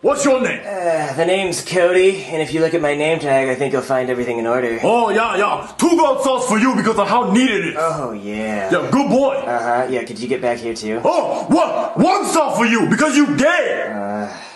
What's your name? The name's Cody, and if you look at my name tag, I think you'll find everything in order. Oh, yeah. 2 gold sauce for you because of how neat it is. Oh, yeah. Yeah, good boy. Uh-huh, yeah, could you get back here too? Oh, what? 1 star for you because you gay.